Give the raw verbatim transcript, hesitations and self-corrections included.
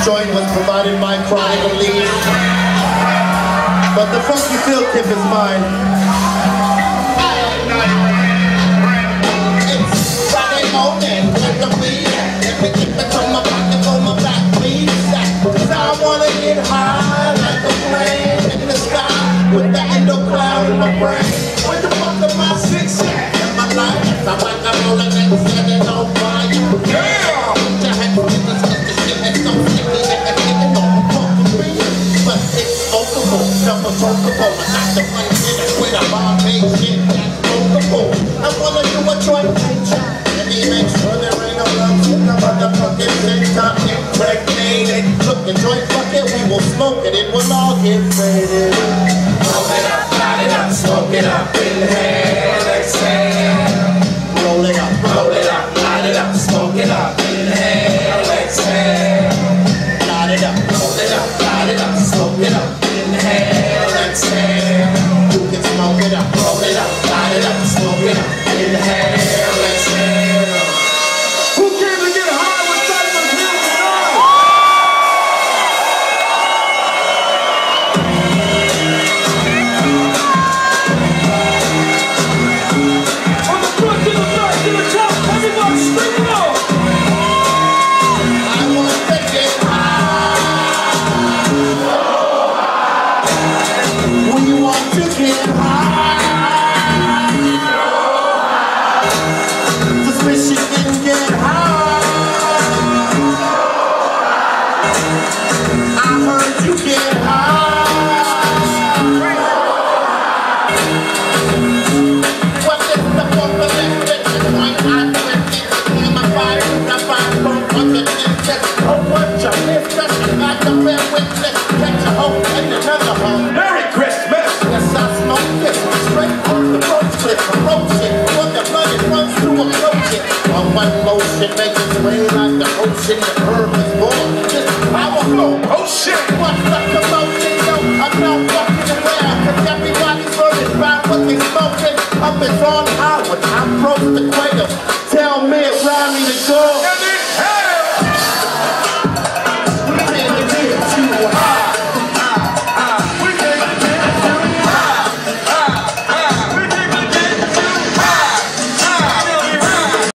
joint was provided by Chronic Elite, but the funky field tip is mine. It's Friday morning with the beat. Let me get back on my pocket for my back beat. Cause I wanna get high like a plane in the sky with the endo cloud in my brain. What the fuck am I six in my life? I'm like a roller next and it's on fire. Yeah! Put your hands in the stuff, the shit is so sticky that it's getting on the fucking beat. But it's smokable, never smokable. I got the money in it with a bomb big shit that's smokable. I wanna do a joint nature. Let me make sure there ain't no love in the motherfucking thing. I'm impregnated. Look, the joint fuck it, we will smoke it, it will all get faded. Roll it up, light it up, smoke it up, inhale, exhale. Roll it up, roll it up, light it up, smoke it up, inhale, exhale. Light it up, roll it up, light it up, smoke it up, inhale, exhale. You can smoke it up, roll it up, light it up, smoke it up, inhale, exhale. Who came to get high with Cypress Hill tonight? On the front to the back to the top, everybody scream it out. I want to get high. When you want to get high, suspicion can get high. I heard you get high. What is the point of that bitch? Point I went in my fire, the fire from under the chest. Oh, what you missed, I got the bear witness. Catch a hoe and another hoe. Merry Christmas! Yes, I smoke this straight off the road clip. Approach it, when the blood it runs through approach it. While one motion makes its way like the ocean, the urban